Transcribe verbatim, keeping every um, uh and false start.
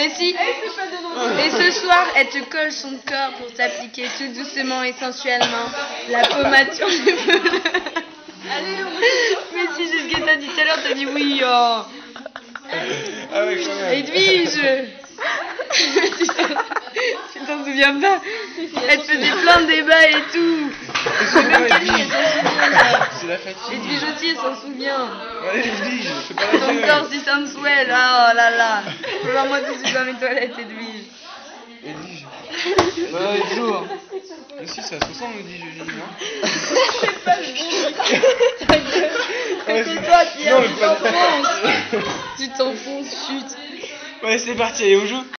Mais si. Et ce soir, elle te colle son corps pour t'appliquer tout doucement et sensuellement la pommade sur les cheveux. Mais si, c'est ce que t'as dit tout à l'heure, t'as dit oui. Oh. Ah ouais, quand même. Edwige. Tu t'en souviens pas? Elle te faisait plein de débats et tout. Même Camille, elle s'en souvient. C'est la fatigue. Edwige aussi, elle s'en souvient. Ouais, Edwige, c'est pas la Ton gueule. corps si sensuel, oh là là. Faut voir moi tout de suite dans mes toilettes, Edwige. Edwige. Bah, toujours. Mais si, ça se ressemble, Edwige, j'ai dit, moi. C'est pas le C'est toi qui Non, as mais tu pas- t'enfonces. Tu t'enfonces, chut. Ouais, c'est parti, allez, on joue.